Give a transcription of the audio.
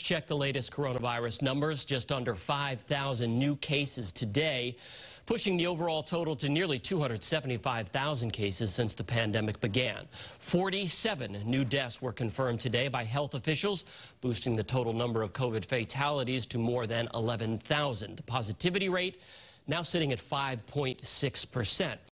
check the latest coronavirus numbers. Just under 5,000 new cases today, pushing the overall total to nearly 275,000 cases since the pandemic began. 47 new deaths were confirmed today by health officials, boosting the total number of COVID fatalities to more than 11,000. The positivity rate now sitting at 5.6%.